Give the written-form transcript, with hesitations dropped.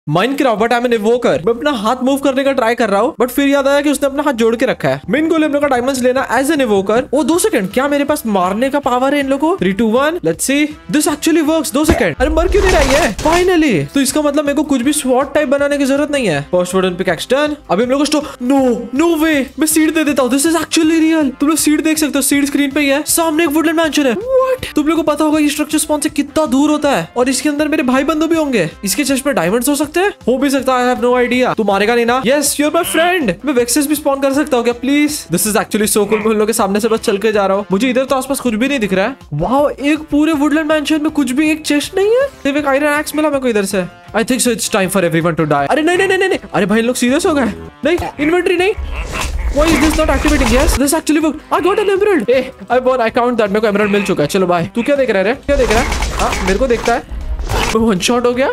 Minecraft but I am an evoker. मैं अपना हाथ मूव करने का ट्राई कर रहा हूँ, बट फिर याद आया कि उसने अपना हाथ जोड़ के रखा है। मेन गोल हम लोग का डायमंड्स लेना एज एन इवोकर। ओ 2 सेकंड, क्या मेरे पास मारने का पावर है इन लोगों को? 3 2 1 let's see, this actually works. 2 second, अरे मर क्यों नहीं रही है फाइनली? तो इसका मतलब मेरे को कुछ भी स्वॉट टाइप बनाने की जरूरत नहीं है। First wooden pickaxe done. अभी हम लोग को नो वे, मैं सीड दे देता हूँ। This is actually real. तुम लोग सीड देख सकते हो, सीड स्क्रीन पे ही है। सामने एक वुडलैंड मैंशन है। व्हाट? तुम लोग को पता होगा ये स्ट्रक्चर स्पॉन से कितना दूर होता है, और इसके अंदर मेरे भाई बंधु भी होंगे। इसके चेस्ट पे डायमंड्स हो सकते हैं, हो भी सकता है। I have no idea। तू मारेगा नहीं ना? Yes, you're my friend। मैं वेक्सेस भी स्पॉन कर सकता हूँ क्या please? This is actually so cool। मैं उन लोगों के सामने से बस चल के जा रहा हूँ। मुझे इधर तो आसपास कुछ भी नहीं दिख रहा है। वाओ, एक पूरे वुडलैंड मैंशन में कुछ भी एक चेस्ट नहीं है। सिर्फ एक आयरन एक्स मिला मेरे को इधर से। I think so it's time for everyone to die। अरे नहीं, अरे भाई लोग सीरियस हो गए। नहीं, इन्वेंटरी नहीं। Why is this not activating? Yes, this actually worked। I got an emerald। Hey, I won। I count that। मेरे को emerald मिल चुका है। चलो बाय। तू क्या देख रहा है? क्या देख रहा है? हाँ, मेरे को देखता है। मैं वन शॉट हो गया।